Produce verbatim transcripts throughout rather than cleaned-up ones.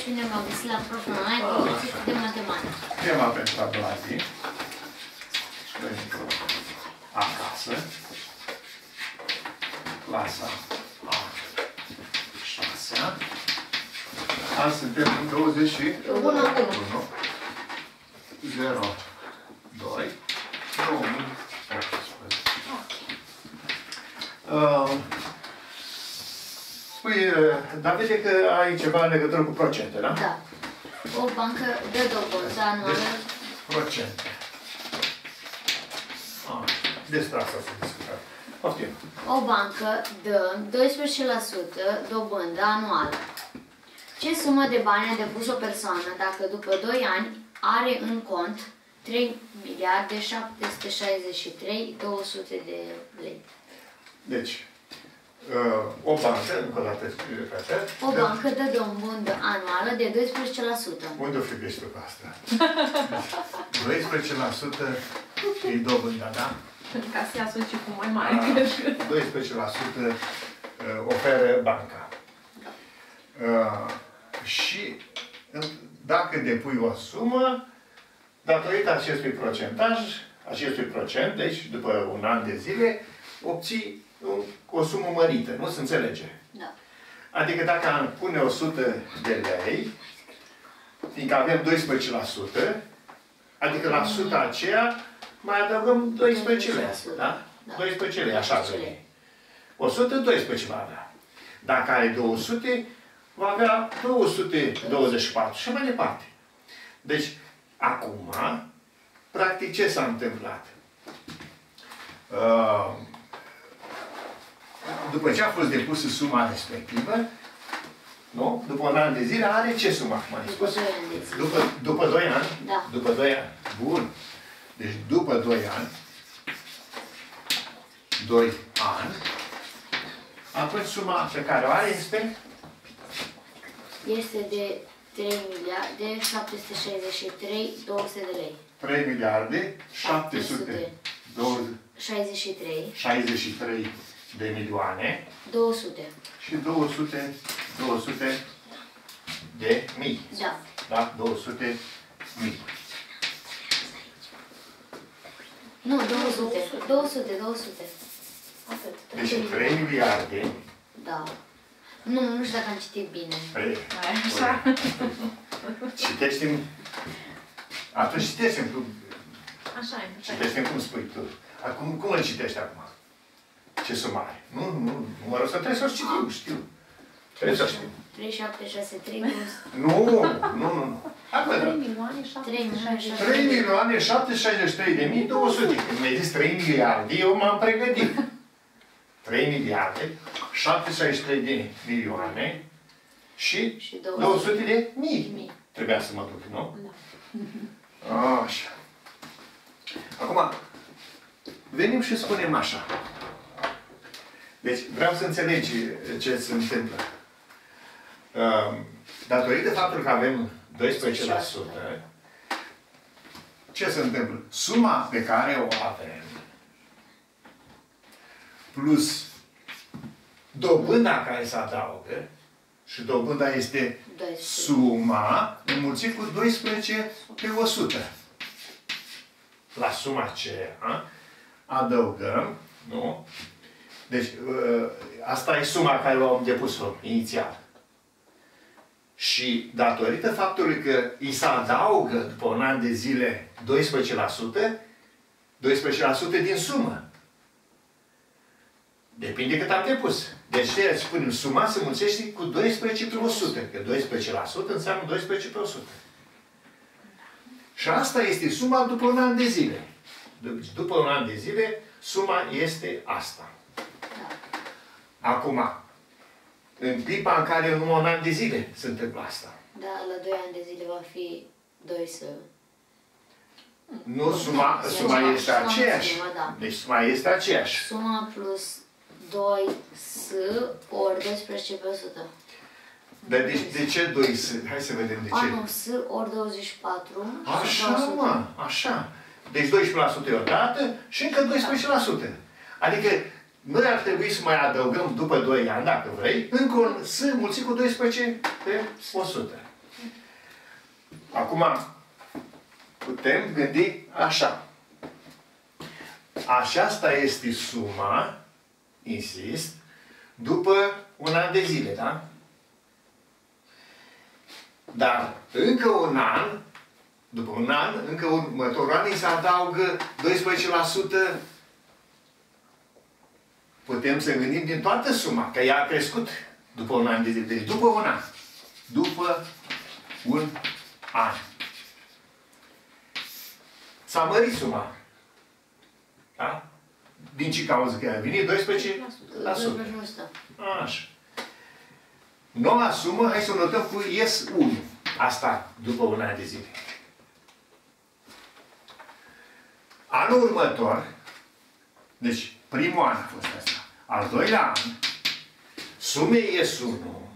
și ne-am găsit la proful online de matematică. Tema pentru ablații. Acasă. Clasa a șasea. Azi suntem în douăzeci și unu. zero doi două mii optsprezece. Spui, Davide, că ai ceva în legătură cu procente, da? Da. O bancă dă dobândă anuală. Procente. Ah, despre asta să discutăm. Poftim. O bancă dă doisprezece la sută dobândă anuală. Ce sumă de bani a depus o persoană dacă după doi ani are în cont trei miliarde șapte sute șaizeci și trei mii două sute de lei? Deci, o bancă, încă o dată, repete. O bancă dă dobândă anuală de doisprezece la sută. Unde o fi găsit pe asta? doisprezece la sută e dobânda, da? Ca să ia soci cu mai mare. doisprezece la sută oferă banca. Uh, și dacă depui o sumă, datorită acestui procentaj, acestui procent, deci după un an de zile, obții un, o sumă mărită, nu se înțelege? Da. Adică dacă am pune o sută de lei, fiindcă avem doisprezece la sută, adică la suta aceea mai adăugăm doisprezece lei, da? Da. doisprezece lei, așa veni. o sută, doisprezece va avea. Dacă are două sute, va avea două sute douăzeci și patru și mai departe. Deci, acum, practic, ce s-a întâmplat? Uh, după ce a fost depusă suma respectivă, nu? După un an de zile, are ce sumă acum? După doi ani de zile. După, după doi ani? Da. După doi ani. Bun. Deci, după doi ani, doi ani, atunci suma pe care o are este? Este de trei miliarde șapte sute șaizeci și trei mii două sute de lei. trei miliarde șapte sute șaizeci și trei șaizeci și trei de milioane două sute. și două sute, două sute de mii. Da. Da? două sute mii. Nu, două sute. două sute, două sute. Atât. Deci trei miliarde. Da. Nu, nu știu dacă am citit bine. Păi, Așa. citește-mi. Atunci citește-mi cum, Așa e. citește-mi cum spui tu. Acum, cum îl citești acum? Ce sumă are? Nu, nu, numărul ăsta trebuie să-l citim, știu. Trebuie să știu. trei șapte șase trei două sute. Nu, nu, nu, nu. trei milioane șapte sute șaizeci și trei. trei milioane șapte sute șaizeci și trei de mii două sute. Când mi-ai zis trei miliarde, eu m-am pregătit. trei miliarde șapte sute șaizeci și trei de milioane și, Și două sute de mii. mii. Trebuia să mă duc, nu? Da. Așa. Acum, venim și spunem așa. Deci, vreau să înțelegi ce se întâmplă. Datorită faptului că avem doisprezece la sută, ce se întâmplă? Suma pe care o avem plus dobânda care se adaugă, și dobânda este suma înmulțit cu doisprezece pe o sută. La suma aceea adăugăm, nu? Deci, asta e suma care o am depus-o inițial. Și datorită faptului că îi se adaugă după un an de zile doisprezece la sută, doisprezece la sută din sumă. Depinde cât am depus. Deci, spunem, suma se mulțește cu doisprezece pe o sută. Că doisprezece la sută înseamnă doisprezece pe o sută. Și asta este suma după un an de zile. Deci, după un an de zile, suma este asta. Acum, în clipa în care în un an de zile se întâmplă asta. Da, la doi ani de zile va fi doi să... Nu, suma, suma este aceeași. Deci suma este aceeași. Suma plus doi S ori doisprezece pe o sută. Dar de, de ce doi S? Hai să vedem de ce. A, nu, S ori douăzeci și patru. Așa, mă, așa. Deci doisprezece la sută e o dată și încă doisprezece la sută. Adică noi ar trebui să mai adăugăm după doi ani, dacă vrei, încă un S mulțit cu doisprezece pe o sută. Acum, putem gândi așa. Aceasta este suma, insist, după un an de zile, da? Dar încă un an, după un an, încă următorul an, îi se adaugă doisprezece la sută. Putem să gândim din toată suma, că ea a crescut după un an de zile. Deci după un an. După un an. S-a mărit suma. Da? Din ce cauză? Că a venit doisprezece la sută. Așa. Noua sumă, hai să o notăm cu S unu. Asta după un an de zile. Anul următor, deci primul an a fost asta. Al doilea an, sumei S unu,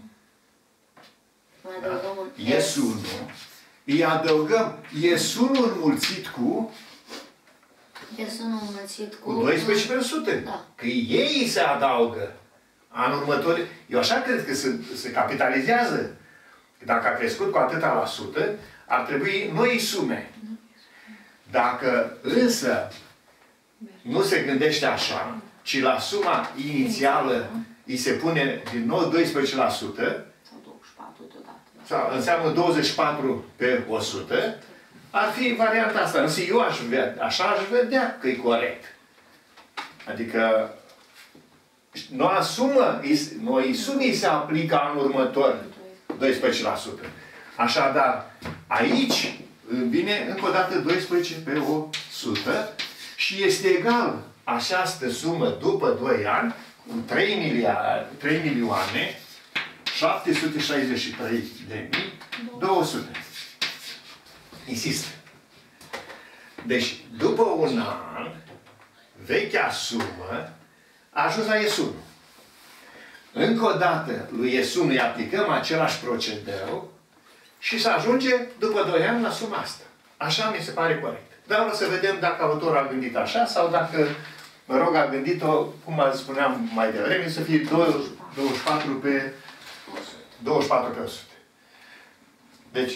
da? S unu, îi adăugăm S unu înmulțit cu S unu înmulțit cu... cu doisprezece la sută. Da. Că ei se adaugă. Anul următor, eu așa cred că se, se capitalizează. Dacă a crescut cu atâta la sută, ar trebui noi sume. Dacă însă nu se gândește așa, ci la suma inițială îi se pune din nou doisprezece la sută, Sau douăzeci și patru deodată. sau înseamnă douăzeci și patru pe o sută, ar fi varianta asta. Însă eu aș vedea, așa aș vedea că e corect. Adică noua sumă, noi sumii se aplică anul următor doisprezece la sută. Așadar, aici vine încă o dată doisprezece pe o sută și este egal această sumă după doi ani cu trei milioane șapte sute șaizeci și trei de mii două sute. Insist. Deci, după un an, vechea sumă a ajuns la S unu. Încă o dată lui S unu îi aplicăm același procedeu și să ajunge după doi ani la suma asta. Așa mi se pare corect. Dar o să vedem dacă autorul a gândit așa sau dacă, mă rog, a gândit-o, cum spuneam mai devreme, să fie douăzeci și patru pe o sută. Deci,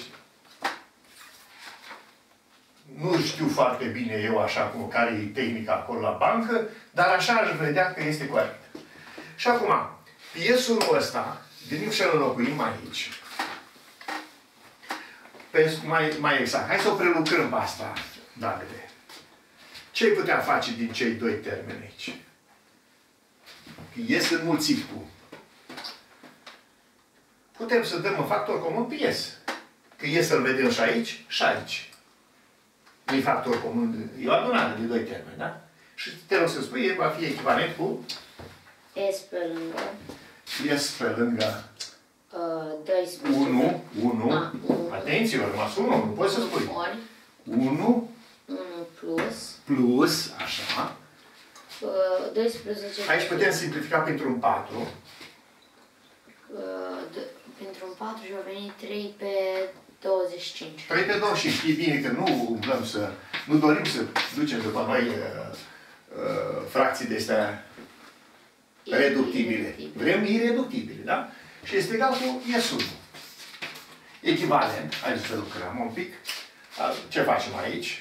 nu știu foarte bine eu așa cum care e tehnica acolo la bancă, dar așa aș vedea că este corect. Și acum, piesul ăsta, venim și îl înlocuim aici. Pe, mai, mai exact, hai să o prelucrăm pe asta, Davide. Ce ai putea face din cei doi termeni aici? Ies înmulțit cu. Putem să dăm în factor comun pe ies. Că ies să-l vedem și aici, și aici. Nu-i factor comun, e o adunare de doi termeni, da? Și te rog să spui, va fi echivalent cu S pe lângă S pe lângă uh, doisprezece. unu, unu. Ah, unu. Atenție, a rămas unu, nu poți să spui. Ori unu unu plus plus, așa. uh, doisprezece. Aici putem simplifica pentru un patru. Uh, pentru un patru și au venit trei pe douăzeci și cinci. trei pe douăzeci și cinci. Știi bine că nu umblăm să... Nu dorim să ducem după noi uh, uh, fracții de astea reductibile. Vrem ireductibile, da? Și este egal cu S unu. Echivalent. Hai să lucrăm un pic. Ce facem aici?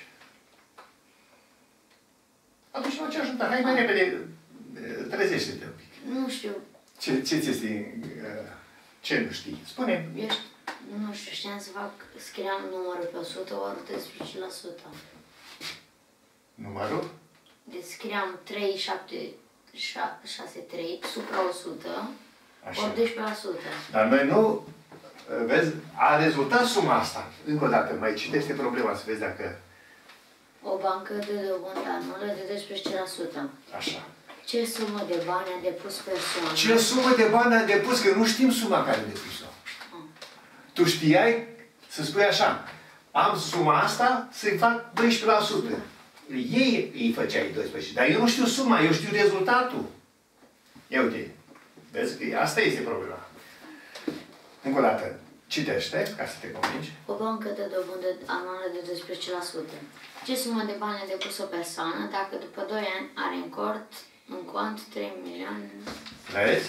Atunci nu ce ajută. Hai mai repede. Trezește-te un pic. Nu știu. Ce ți este... Ce nu știi? Spune. Eu știu, nu știu, știam să fac, scriam numărul pe o sută ori doisprezece la sută. Numărul? Deci scriam trei, șapte, șase, trei supra o sută Așa. ori doisprezece la sută. Dar noi nu... Vezi, a rezultat suma asta. Încă o dată, mai citește problema să vezi dacă... O bancă de dobândă anulă de doisprezece la sută. Așa. Ce sumă de bani a depus persoana? Ce sumă de bani a depus? Că nu știm suma care a depus-o. Tu știai să spui așa, am suma asta să-i fac doisprezece la sută. Ei îi făceai doisprezece, dar eu nu știu suma, eu știu rezultatul. Ia uite, vezi că asta este problema. Încă o dată, citește, ca să te convingi. O bancă de dobândă anuală de doisprezece la sută. Ce sumă de bani a depus o persoană dacă după doi ani are în cont, în cont trei milioane? Vezi?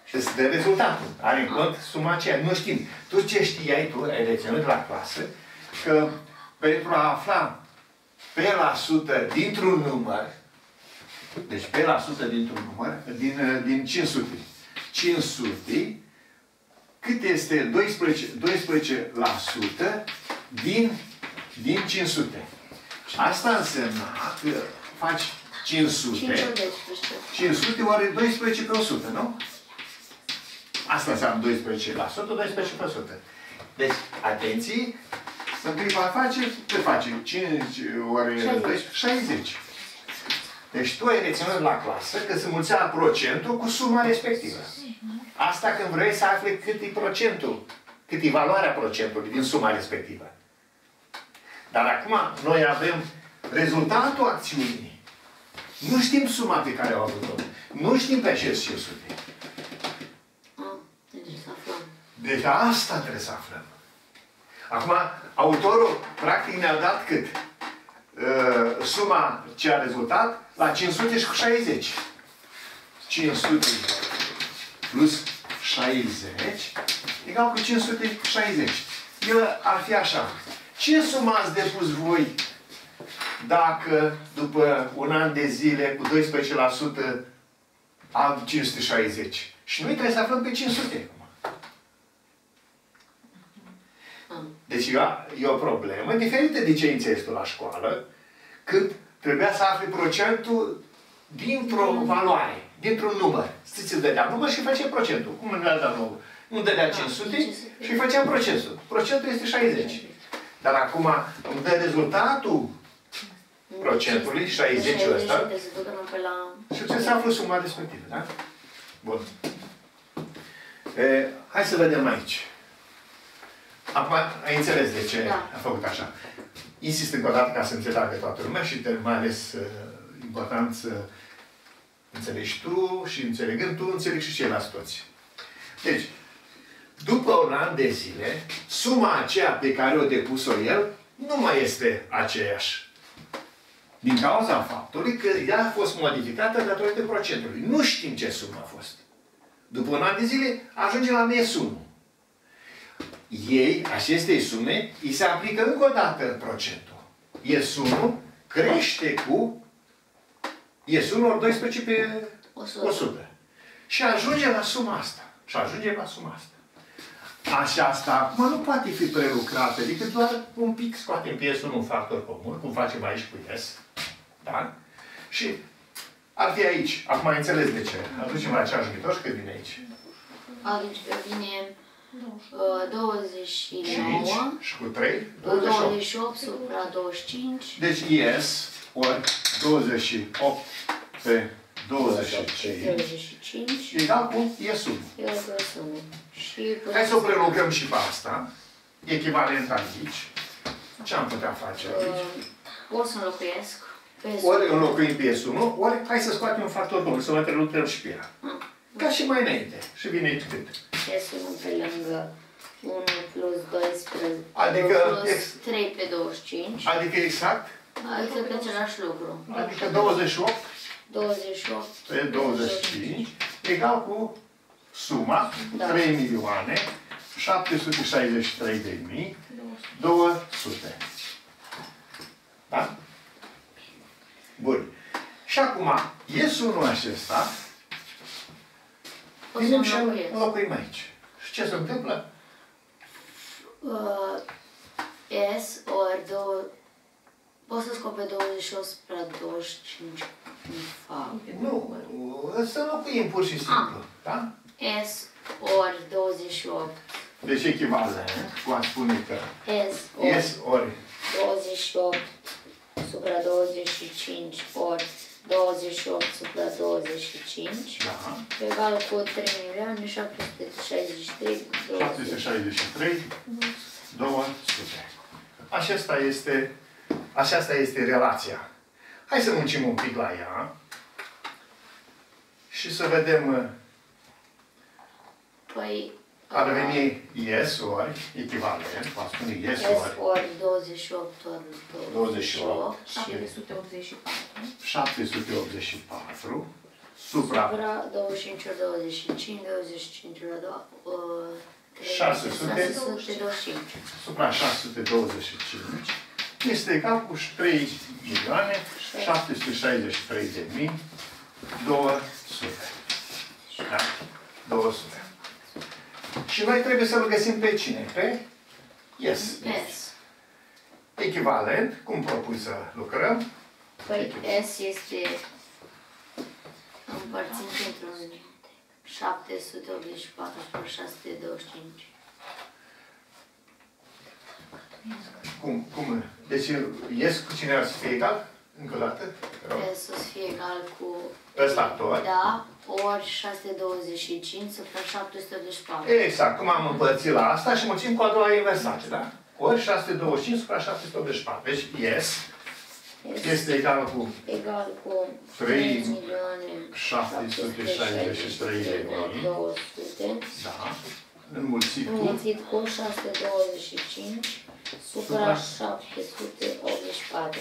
Și îți dă rezultatul. Are în cont suma aceea. Nu știm. Tu ce știai tu, ai reținut la clasă, că pentru a afla pe la sută dintr-un număr, deci pe la sută dintr-un număr, din, din cinci sute. cinci sute, cât este doisprezece, doisprezece la sută din, din cinci sute. Asta însemna că faci cinci sute, cinci sute ori doisprezece pe o sută, nu? Asta înseamnă doisprezece la sută, doisprezece pe o sută. Deci, atenție, în clipa face, ce face? cinci ori doisprezece, șaizeci. Deci tu ai reținut la clasă că se mulțea procentul cu suma respectivă. Asta când vrei să afli cât e procentul, cât e valoarea procentului din suma respectivă. Dar acum noi avem rezultatul acțiunii. Nu știm suma pe care o avut-o. Nu știm pe acest cinci sute. Deci asta trebuie să aflăm. Acum, autorul practic ne-a dat cât? Uh, suma ce a rezultat la cinci sute și cu șaizeci. cinci sute plus șaizeci egal cu cinci sute șaizeci. El ar fi așa. Ce sumă ați depus voi dacă după un an de zile cu doisprezece la sută am cinci sute șaizeci? Și noi trebuie să aflăm pe cinci sute. Deci e o problemă diferită de ce înțelegi tu la școală, când trebuia să afli procentul dintr-o valoare, dintr-un număr. Știți, îți dădea număr și face procentul. Cum îmi dădea număr? Nu dădea cinci sute și îi făceam procentul. Procentul este șaizeci. Dar acum îmi dă rezultatul procentului, șaizeci ăsta, și trebuie să aflu suma respectivă, da? Bun. E, hai să vedem aici. Acum, ai înțeles de ce da. a făcut așa. Insist încă o dată ca să înțeleagă toată lumea și mai ales uh, important să înțelegi tu și înțelegând tu, înțeleg și ceilalți toți. Deci, după un an de zile, suma aceea pe care o depus-o el nu mai este aceeași. Din cauza faptului că ea a fost modificată datorită procentului. Nu știm ce sumă a fost. După un an de zile, ajunge la nesumul. Ei, acestei sume, îi se aplică încă o dată procentul. E sumul crește cu e sumul ori doisprezece pe o sută. Și ajunge la suma asta. Și ajunge la suma asta. Aceasta acum nu poate fi prelucrată, decât doar un pic scoatem pe S unu un factor comun, cum facem aici cu S. Da? Și ar fi aici. Acum ai înțeles de ce. Aducem la același viitor și cât vine aici? Aici vine douăzeci și nouă și cu trei? douăzeci și opt supra douăzeci și cinci. Deci S ori douăzeci și opt pe douăzeci și cinci egal cu S unu. Egal cu S unu. Hai să o prelucrăm și pe asta. Echivalent aici. Ce am putea face aici? Ori să înlocuiesc pe S unu. Ori înlocuim pe S unu, ori hai să scoatem un factor comun, să mai prelucrăm și pe ea. Ca și mai înainte. Și vine aici cât? S unu pe lângă unu plus doisprezece adică plus trei pe douăzeci și cinci. Adică exact? Adică pe același lucru. Adică douăzeci și opt douăzeci și opt pe douăzeci și cinci egal cu suma da. trei milioane șapte sute șaizeci și trei de mii două sute. Da? Bun. Și acum, S unu acesta vinem și înlocuim aici. Și ce se întâmplă? Uh, S ori două... Poți să scot pe douăzeci și opt spre douăzeci și cinci. Nu, să înlocuim pur și simplu. Ah. Da? S ori douăzeci și opt. Deci echivalent, cu a spune că S ori, S ori douăzeci și opt supra douăzeci și cinci ori douăzeci și opt supra douăzeci și cinci. Da. Egal cu trei milioane șapte sute șaizeci și trei. șapte sute șaizeci și trei, două sute. Aceasta este, aceasta este relația. Hai să muncim un pic la ea și să vedem. Păi, ar veni S ori, echivalent, va spune S ori. S ori douăzeci și opt ori douăzeci și opt. șapte sute optzeci și patru. șapte sute optzeci și patru. supra Supra douăzeci și cinci ori douăzeci și cinci, douăzeci și cinci ori doi, șase sute. șase sute douăzeci și cinci. supra șase sute douăzeci și cinci este egal cu trei milioane șapte sute șaizeci și trei de mii două sute. Da? două sute. Și noi trebuie să-l găsim pe cine? Pe yes. S. Echivalent, cum propui să lucrăm? Păi S este împărțit într-un șapte sute optzeci și patru supra șase sute douăzeci și cinci. Cum? Cum? Deci yes cu cine ar să fie egal? Încă o dată? S o să fie egal cu... Ăsta tot. Da, ori șase sute douăzeci și cinci supra șapte sute optzeci și patru. Exact, cum am împărțit la asta și mulțim cu a doua inversare, da? Ori șase sute douăzeci și cinci supra șapte sute optzeci și patru. Deci yes este egal cu Egal cu trei milioane șapte sute șaizeci și trei de mii două sute da, înmulțit cu înmulțit cu șase sute douăzeci și cinci supra șapte sute optzeci și patru.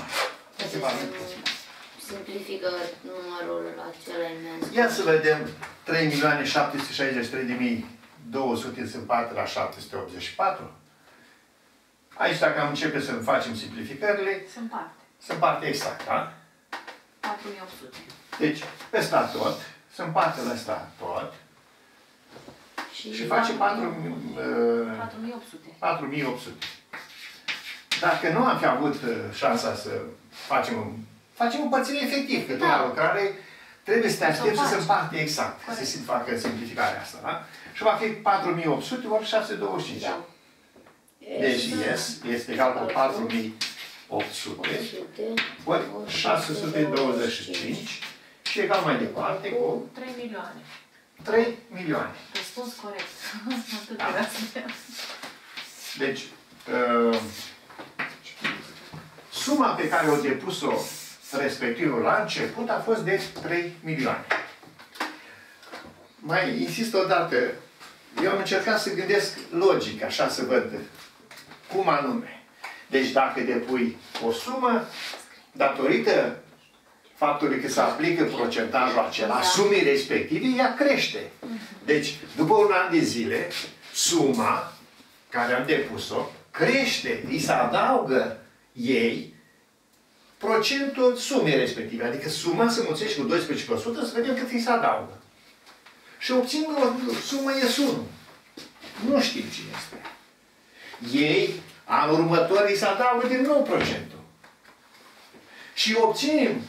Simplifică numărul acela imens. Ia să vedem trei milioane șapte sute șaizeci și trei de mii două sute se împarte la șapte sute optzeci și patru. Aici, dacă am începe să facem simplificările, Se împarte. se împarte exact, da? patru mii opt sute. Deci, pe ăsta tot, se împarte la ăsta tot și face patru mii opt sute. patru mii opt sute. Dacă nu am fi avut șansa să facem, facem împărțire efectiv, că tu la lucrare trebuie să te aștepți să se împarte exact, să se facă simplificarea asta, da? Și va fi patru mii opt sute ori șase sute douăzeci și cinci. Da. Deci, yes, este egal cu patru mii opt sute ori șase sute douăzeci și cinci și egal mai departe cu trei milioane. trei milioane. Răspuns corect. Atât Da. era să fie. Deci, uh, suma pe care o depus-o respectivul la început a fost de trei milioane. Mai insist o dată, eu am încercat să gândesc logic, așa să văd cum anume. Deci dacă depui o sumă, datorită faptului că se aplică procentajul acela, sumii respective, ea crește. Deci, după un an de zile, suma care am depus-o crește, îi se adaugă ei procentul sumei respective. Adică suma se mulțește cu doisprezece la sută să vedem cât îi se adaugă. Și obțin o sumă ies unu. Nu știm cine este. Ei, anul următor, îi se adaugă din nou procentul. Și obținem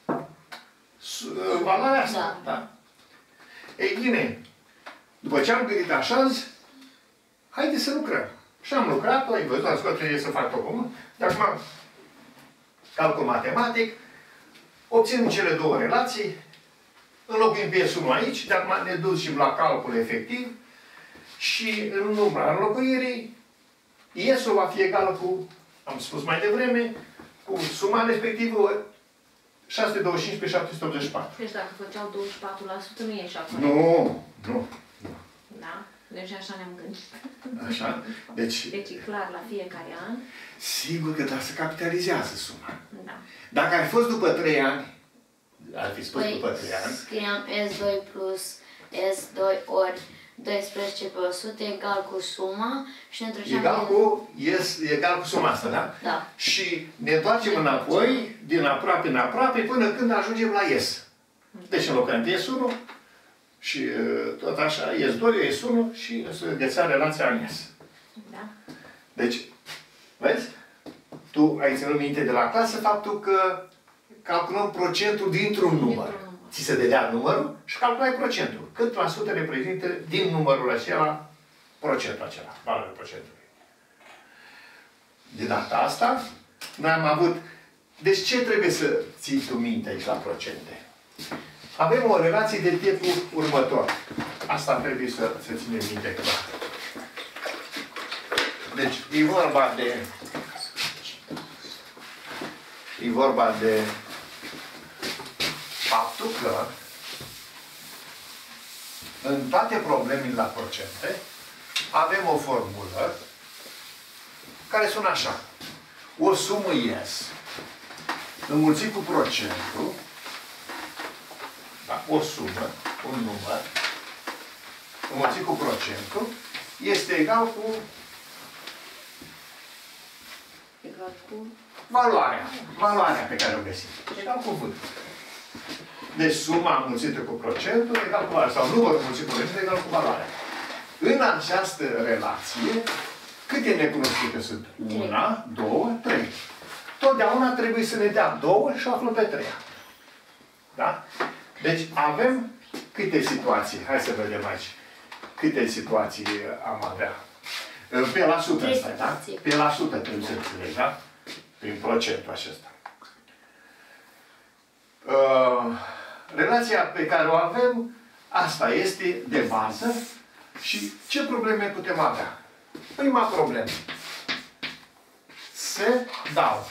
valoarea asta. Da. Da? Ei bine, după ce am gândit așa, zis, haideți să lucrăm. Și am lucrat, ai văzut, am scos, trebuie să fac tot comun. De acum, calcul matematic, obținem cele două relații, înlocuim pe S unu aici, de acum ne ducem la calcul efectiv și în numărul înlocuirii, S-ul va fi egal cu, am spus mai devreme, cu suma respectivă șase sute douăzeci și cinci pe șapte sute optzeci și patru. Deci dacă făceau douăzeci și patru la sută, nu ieșea corect. Nu, nu. Da? Deci așa ne-am gândit. Așa? Deci, Deci e clar la fiecare an. sigur că dar se capitalizează suma. Da. Dacă ar fi fost după trei ani, ar fi spus Păi, după trei ani, scriam S doi plus S doi ori doisprezece pe o sută egal cu suma și ne treceam egal din- cu, yes, egal cu suma asta, da? Da. Și ne întoarcem înapoi, din aproape în aproape, până când ajungem la S. Deci înlocăm pe S unu și uh, tot așa, S doi, S unu și se găsea relația în S. Da? Deci, vezi? Tu ai ținut minte de la clasă faptul că calculăm procentul dintr-un număr. Dintr-un număr. Ți se dădea numărul și calculai procentul. Cât la sută reprezintă din numărul acela procentul acela, valoarea procentului. De data asta, noi am avut... Deci ce trebuie să ții tu minte aici la procente? Avem o relație de tipul următor. Asta trebuie să, să ținem minte clar. Deci, e vorba de... E vorba de faptul că în toate problemele la procente avem o formulă care sună așa. O sumă ies înmulțit cu procentul, da, o sumă, un număr, înmulțit cu procentul, este egal cu Egal cu... valoarea. Valoarea pe care o găsim. Egal cu V. Deci suma înmulțită cu procentul egal cu valoarea. Sau numărul înmulțit cu procentul egal cu valoarea. În această relație, câte necunoscute sunt? Una, două, trei. Totdeauna trebuie să ne dea două și o aflăm pe treia. Da? Deci avem câte situații? Hai să vedem aici. Câte situații am avea? Pe la sută asta, da? Pe la sută trebuie să înțelegi, da? Prin procentul acesta. Uh, relația pe care o avem, asta este de bază. Și ce probleme putem avea? Prima problemă. Se dau.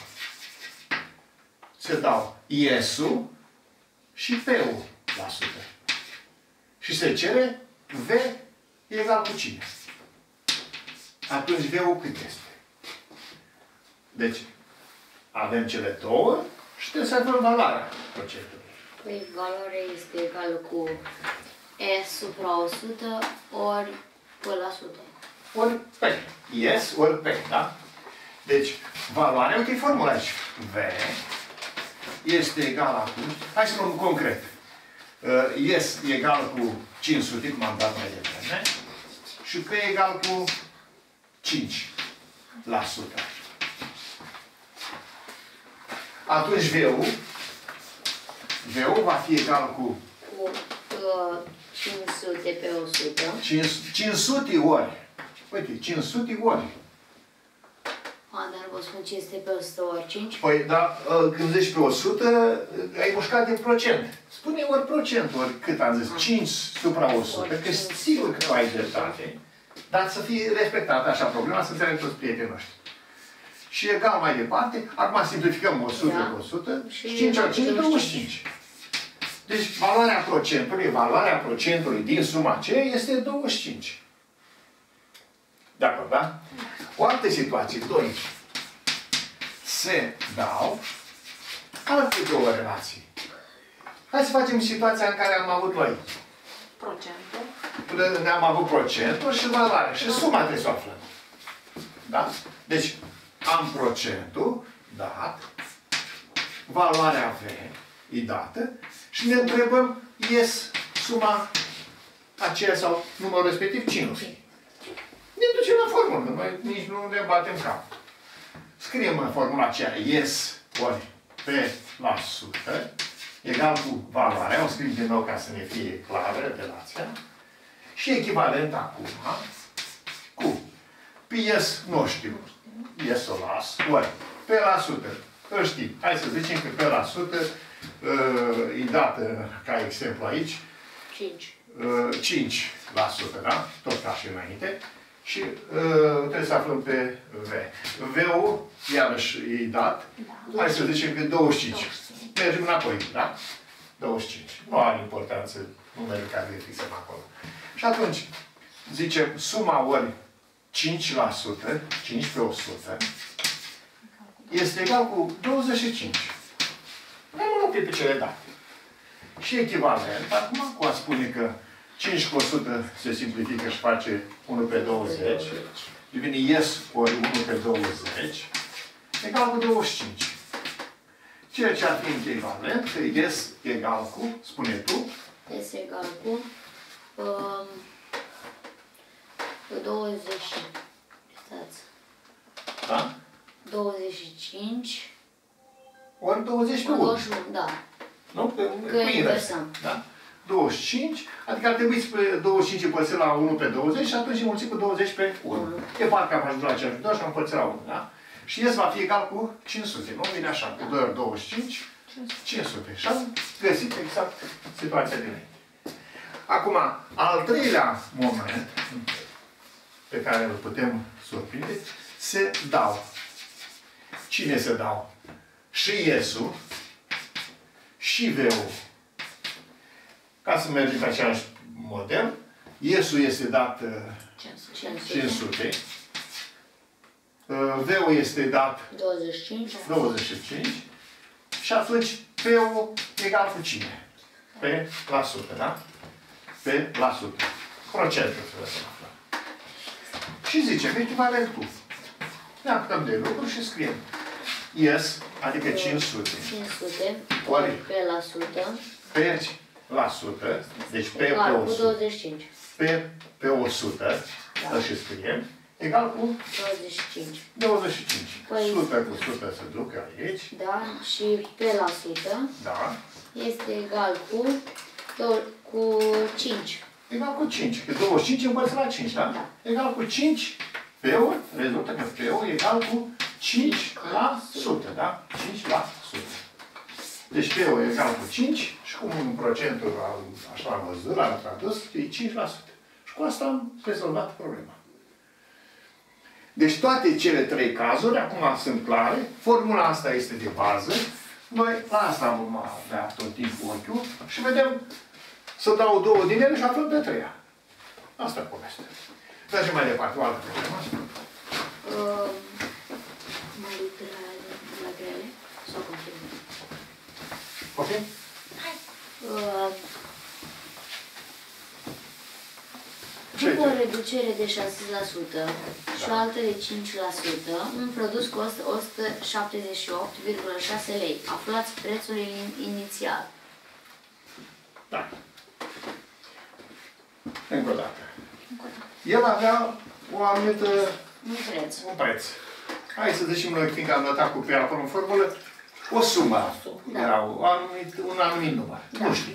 Se dau I-ul și P-ul la sută. Și se cere V egal cu cine? Atunci V-ul cât este? Deci, avem cele două și trebuie să avem valoarea procentului. Păi valoarea este egală cu E supra o sută ori P la sută. Ori P. Yes ori P, da? Deci, valoarea, uite formula aici. V este egală cu... Hai să luăm concret. Uh, yes e egal cu cinci sute, cum am dat mai devreme. Și P egal cu cinci la sută. Atunci V-ul V-ul va fi egal cu Cu uh, cinci sute pe o sută. cinci sute ori. Uite, cinci sute ori. A, dar nu vă spun ce este pe o sută ori cinci. Păi, dar când zici pe o sută, ai mușcat din procent. Spune ori procent, ori cât am zis, cinci supra o sută, că sigur că nu ai dreptate, dar să fie respectată așa problema, să înțeleg toți prietenii noștri. Și egal mai departe, acum simplificăm o sută Da. cu o sută, Și și cinci ori cinci, douăzeci și douăzeci și cinci. Deci, valoarea procentului, valoarea procentului din suma aceea este douăzeci și cinci. De acord, da? O altă situație, doi. Se dau alte două relații. Hai să facem situația în care am avut noi. Procentul. Ne-am avut procentul și valoarea. Și suma trebuie să o aflăm. Da? Deci, am procentul dat, valoarea V e dată și ne întrebăm, ies suma aceea sau numărul respectiv, cine o fi? Ne ducem la formulă, noi nici nu ne batem cap. Scriem în formula aceea ies ori P la sută egal cu valoarea, o scriem din nou ca să ne fie clară relația, și echivalent acum cu P-S nu știu, ies o las, ori P la sută, îl știm. Hai să zicem că P la sută uh, e dată ca exemplu aici cinci. uh, cinci la sută, da? Tot ca și înainte. Și uh, trebuie să aflăm pe V. V-ul, iarăși, e dat. Da. Hai să zicem că douăzeci și cinci. Mergem înapoi, da? douăzeci și cinci. Nu are importanță numerul care le fixăm acolo. Și atunci, zicem, suma ori cinci la sută, cinci pe o sută, este egal cu douăzeci și cinci. Rămân pe cele date. Și echivalent, acum, cu a spune că cinci cu o sută se simplifică și face unu pe douăzeci. Devine ies ori unu pe douăzeci. Egal cu douăzeci și cinci. Ceea ce ar fi echivalent, că ies egal cu, spune tu, Este egal cu um, douăzeci. Stați. da? douăzeci și cinci. Ori douăzeci pe unu. douăzeci și unu, da. Nu? Că Că inversăm. Da? douăzeci și cinci, adică ar trebui să pe douăzeci și cinci împărțit la unu pe douăzeci și atunci înmulțit cu douăzeci pe unu. E parcă am ajuns la același doi și am împărțit la unu, da? Și ies va fi egal cu cinci sute, nu? Vine așa, cu doi ori douăzeci și cinci, cinci sute. Și am găsit exact situația din ei. Acum, al treilea moment pe care îl putem surprinde, se dau. Cine se dau? Și iesul, și V-ul. Ca să mergem pe același model, iesul este dat cinci sute, V-ul este dat douăzeci și cinci. douăzeci și cinci și atunci P-ul egal cu cine? pe la sută, da? Pe la sută. Procentul trebuie să aflăm. Și zicem echivalentul. Ne apucăm de lucru și scriem. Yes, adică cinci sute. cinci sute Ori pe la sută. pe la sută, deci pe Egal o cu sută. douăzeci și cinci. Pe, pe o sută, Da. să și scriem, egal cu douăzeci și cinci. douăzeci și cinci. Păi- sută cu sută se ducă aici, Da? Și pe la sută da, este egal cu, dou- cu cinci. egal cu cinci. Că douăzeci și cinci împărțit la cinci, da? Da. Egal cu cinci, P-ul, rezultă că P-ul egal cu cinci la sută, da? cinci la sută. Deci P-ul e egal cu cinci și cum un procentul, al- așa am văzut, l-am tradus, e cinci la sută. Și cu asta am rezolvat problema. Deci toate cele trei cazuri, acum sunt clare, formula asta este de bază, noi la asta vom avea tot timpul ochiul și vedem să dau două din ele și aflăm de treia. Asta e povestea. Mergem mai departe, o altă problemă. Uh, mă duc de la, la grele sau continuăm? Ok? Uh, Ce După o ai? reducere de șase la sută și o altă de cinci la sută, un produs costă o sută șaptezeci și opt virgulă șase lei. Aflați prețul in- inițial. Da. Încă o dată. El avea o anumită, Un preț. un preț. Hai să zicem noi, fiindcă am notat cu prea acolo în formulă, o sumă. Da. Era un anumit, un anumit număr. Da. Nu știm.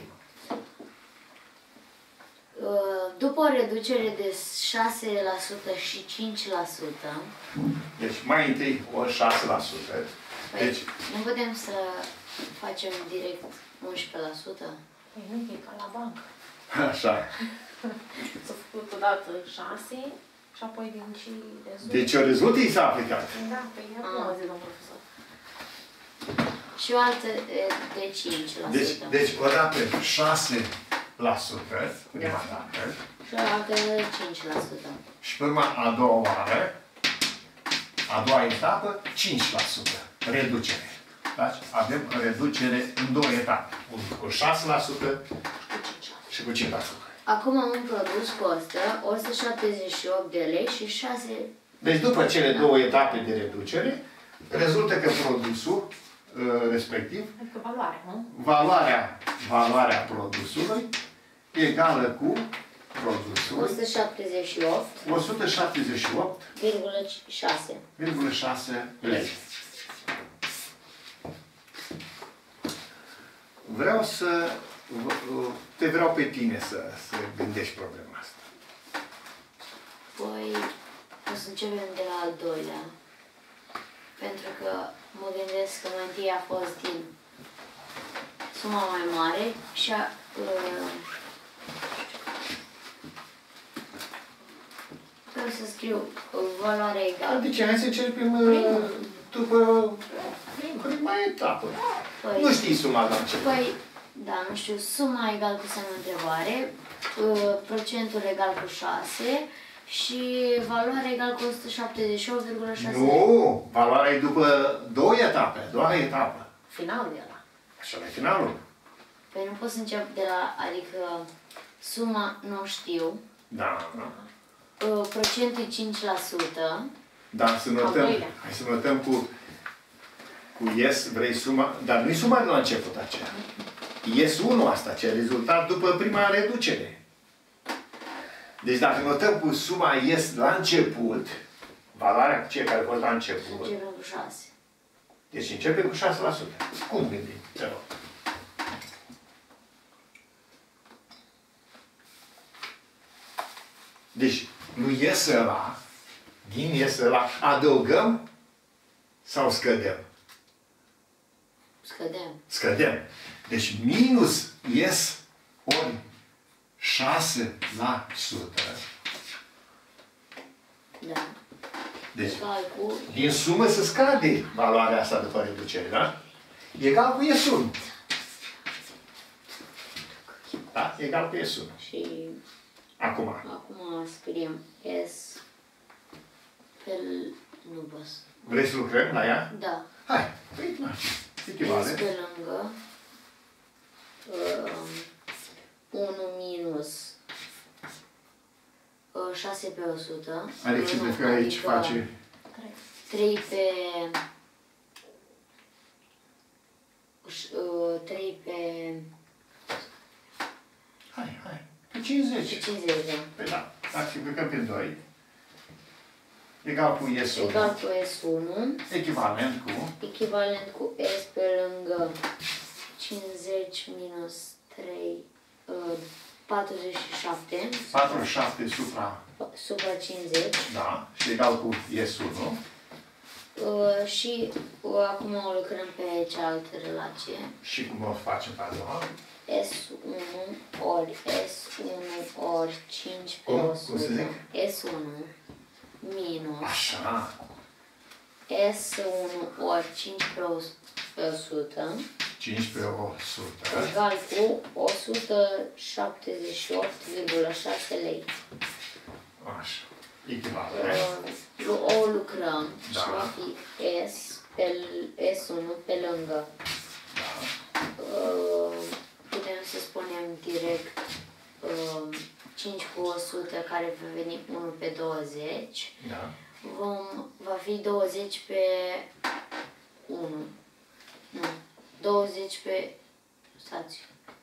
Uh, După o reducere de șase la sută și cinci la sută, Deci mai întâi o șase la sută. păi, Deci, nu putem să facem direct unsprezece la sută? Păi nu, e ca la bancă. așa. S-a făcut odată șase și apoi din și rezultă. Deci o rezultă i s-a aplicat. Da, păi acum Ah. a zis domnul profesor. Și o altă de, de cinci la Deci, sută. deci odată șase la sută, prima Da. dată, Și o altă de cinci la sută. și pe urmă a doua oară, a doua etapă, cinci la sută, reducere. Deci avem reducere în două etape. Unul cu șase la sută și cu cinci la sută. Acum un produs costă o sută șaptezeci și opt de lei și șase... Deci după cele două etape de reducere, rezultă că produsul uh, respectiv, Adică valoare, nu? valoarea, valoarea produsului egală cu o produsul sută șaptezeci și opt o sută șaptezeci și opt virgulă șase. virgulă șase lei. Vreau să te vreau pe tine să, să gândești problema asta. Păi o să începem de la al doilea. Pentru că mă gândesc că mai întâi a fost din suma mai mare și a... Uh, vreau să scriu uh, valoarea egală. Adică hai să începem uh, după prima etapă. Păi, Nu știi suma la început. Păi, da, nu știu, suma egal cu semnul întrebare, uh, procentul egal cu șase și valoarea egal cu o sută șaptezeci și opt virgulă șase. Nu! Valoarea e după două etape, a doua etapă. Finalul era. Așa la finalul. Păi nu pot să încep de la, adică suma nu știu, Da, da. uh, procentul cinci la sută, Dar să Al notăm, doilea. hai să notăm cu, cu yes, vrei suma, dar nu-i suma de la început aceea. Yes unu asta, ce a rezultat după prima reducere. Deci dacă notăm cu suma yes la început, valoarea ce care a fost la început, începem cu șase. deci începe cu șase la sută. Cum gândim? Te rog. Deci, lui yes ăla, din yes ăla, adăugăm sau scădem? Scădem. Scădem. Deci minus yes ori șase la sută. Da. Deci, Egal cu... din sumă se scade valoarea asta după reducere, da? Egal cu yes unu. Da? Egal cu yes unu. Și Acum. acum scriem S pe... nu văd. Vrei să lucrăm la ea? Da. Hai. Păi, na. S Echivalent. pe lângă... Um, unu minus uh, șase pe o sută. Adică significă aici face... trei pe... Uh, trei pe... Hai, hai, pe cincizeci. Pe cincizeci, da. Păi da, dacă simplificăm pe doi, egal cu S unu. Egal cu S unu. Echivalent cu... Echivalent cu S pe lângă cincizeci minus trei, uh, patruzeci și șapte. patruzeci și șapte supra... Supra cincizeci. Da, și egal cu S unu. Uh, și uh, acum o lucrăm pe cealaltă relație. Și cum o facem pe a doua? S unu ori S unu ori cinci pe Cum? o Cum se sută. zic? S unu minus Așa. S unu ori cinci pe o sută cinci pe o sută. egal cu o sută șaptezeci și opt virgulă șase lei. Așa. Echivalent. Uh, o lucrăm Da. și va fi S, pe, S unu pe lângă. Da. Uh, putem să spunem direct uh, cinci cu o sută care va veni unu pe douăzeci. Da. Vom, va fi douăzeci pe unu. Nu. douăzeci pe... Stați.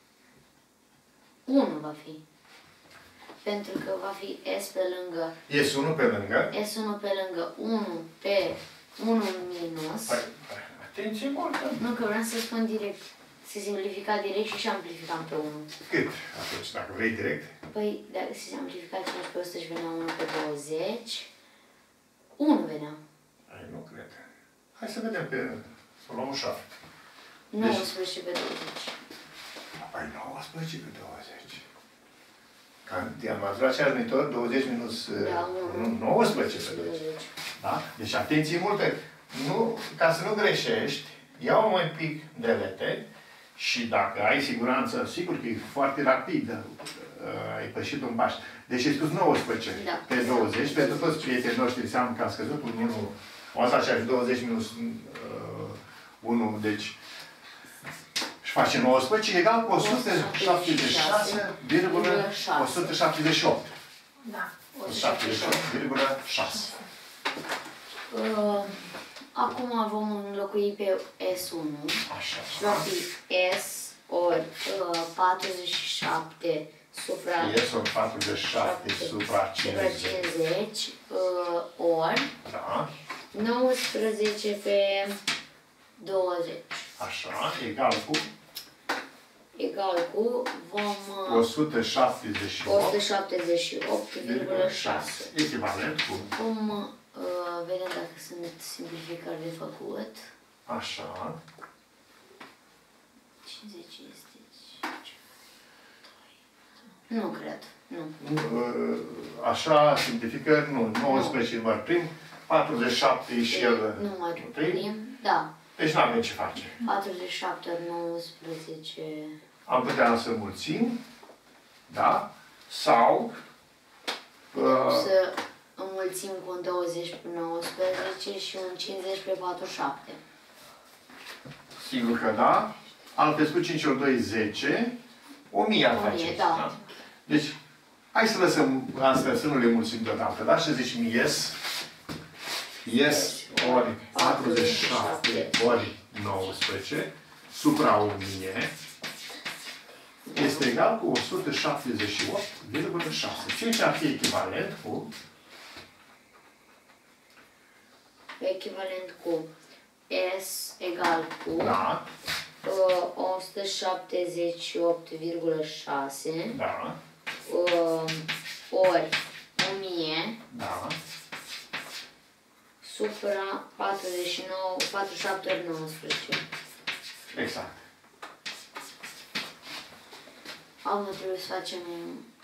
unu va fi. Pentru că va fi S pe lângă... S unu pe lângă. S unu pe lângă unu pe unu minus... Hai, hai, atenție multă. Nu, că vreau să spun direct. Se simplifica direct și și amplificam pe unu. Cât? Atunci, dacă vrei direct. Păi, dacă se simplifica cinci pe o sută și venea unu pe douăzeci... unu venea. Ai, nu cred. Hai să vedem pe... Să luăm ușor. nouăsprezece pe douăzeci. Păi nouăsprezece pe douăzeci. Am ajuns la aceeași metodă, douăzeci minus Da, unu, nouăsprezece pe douăzeci. Da? Deci atenție multă. Nu, ca să nu greșești, ia-o mai pic de lete și dacă ai siguranță, sigur că e foarte rapid, uh, ai pășit un baș. Deci ai spus nouăsprezece Da. pe douăzeci, pentru toți prietenii noștri înseamnă că am scăzut un unu, o asta așa, douăzeci minus uh, unu, deci și face nouăsprezece egal cu o sută șaptezeci și șase virgulă o sută șaptezeci și opt. Da. o sută șaptezeci și opt virgulă șase. Uh, acum vom înlocui pe S unu. Așa. Și va fi S ori uh, patruzeci și șapte supra... S ori patruzeci și șapte supra cincizeci. cincizeci uh, ori Da. nouăsprezece pe douăzeci. Așa, egal cu Egal cu vom... o Uh, sută șaptezeci și o sută opt șaptezeci și opt virgulă șase. Echivalent cu... Vom uh, vedem dacă sunt simplificări de făcut. Așa. cincizeci este... Nu cred, nu. Așa, simplificări, nu. nouăsprezece număr prim, patruzeci și șapte și el Nu mai prim. prim, da. Deci nu avem ce face. patruzeci și șapte ori nouăsprezece... Am putea să mulțim, da? Sau... Uh, Să înmulțim cu un douăzeci pe nouăsprezece și un cincizeci pe patruzeci și șapte. sigur că da. Altfel cu cinci ori doi, zece. o mie ar face. o mie, da. Deci, hai să lăsăm astea, să nu le mulțim deodată, da? Și zicem ies. Ies ori patruzeci și șapte ori nouăsprezece supra o mie este egal cu o sută șaptezeci și opt virgulă șase. Ceea ce ar fi echivalent cu... Echivalent cu S egal cu Da, uh, o sută șaptezeci și opt virgulă șase da, uh, ori o mie da. supra patruzeci și nouă, patruzeci și șapte ori nouăsprezece. Exact. Acum trebuie să facem